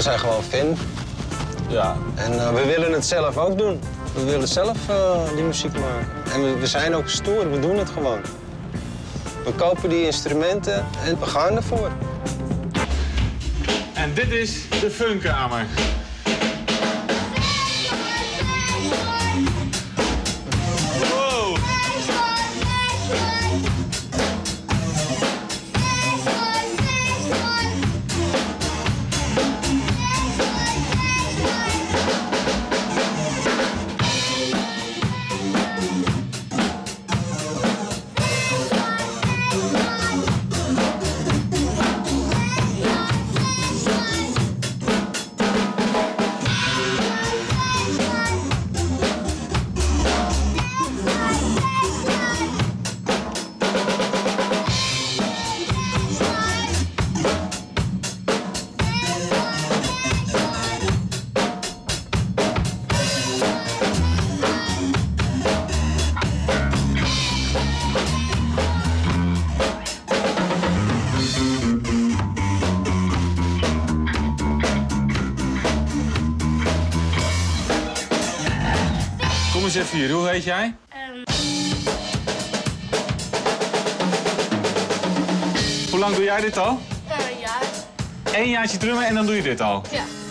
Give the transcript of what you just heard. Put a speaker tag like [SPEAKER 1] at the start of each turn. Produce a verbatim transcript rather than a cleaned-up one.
[SPEAKER 1] zijn gewoon fan. Ja. En uh, we willen het zelf ook doen. We willen zelf uh, die muziek maken. En we, we zijn ook stoer, we doen het gewoon. We kopen die instrumenten en we gaan ervoor.
[SPEAKER 2] En dit is de Funkamer. Wow. Kom eens even hier, hoe heet jij? Um... Hoe lang doe jij dit al?
[SPEAKER 3] Een jaar.
[SPEAKER 2] Eén jaartje drummen en dan doe je dit al?
[SPEAKER 3] Ja.